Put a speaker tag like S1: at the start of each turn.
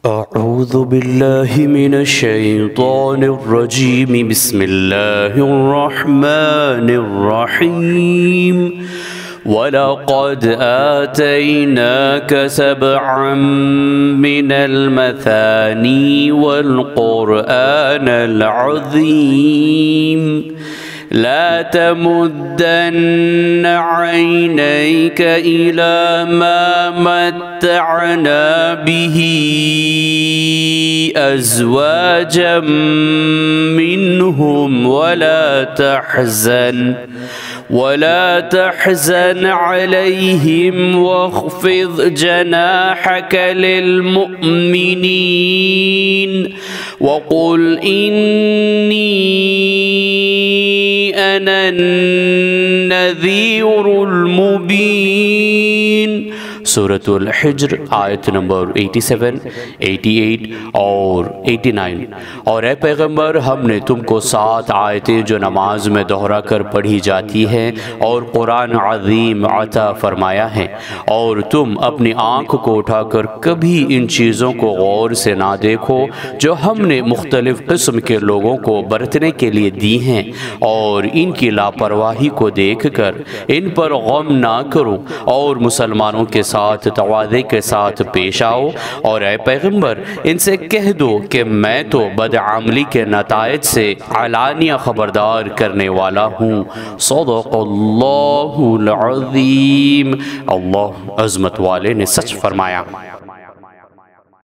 S1: अऊज़ु बिल्लाहि मिनश्शैतानिर्रजीम बिस्मिल्लाहिर्रहमानिर्रहीम वलक़द आतैनाक सबअम मिनल मसानी वल क़ुरआनल अज़ीम ला तमुद्दन्न ऐनैक इला मा मत्तअना बिही अज़वाजम मिनहुम वला तहज़न अलैहिम वख़्फ़िज़ जनाहक लिलमुअ्मिनीन वक़ुल इन्नी अना नज़ीरुल मुबीन। सूरतुल हिज्र आयत नंबर 87, 88 और 89। और ए पैगंबर, हमने तुमको 7 आयतें जो नमाज में दोहरा कर पढ़ी जाती हैं और कुरान अज़ीम अता फरमाया है, और तुम अपनी आँख को उठाकर कभी इन चीज़ों को गौर से ना देखो जो हमने मुख्तलिफ़ किस्म के लोगों को बरतने के लिए दी हैं, और इनकी लापरवाही को देख कर इन पर गम ना करो और मुसलमानों के साथ तवाज़े के साथ पेश आओ। और ए पैगंबर, इनसे कह दो कि मैं तो बदआमली के नताइज से अलानिया खबरदार करने वाला हूँ। सदक़ल्लाहुल अज़ीम। अल्लाह अज़मत वाले ने सच फरमाया।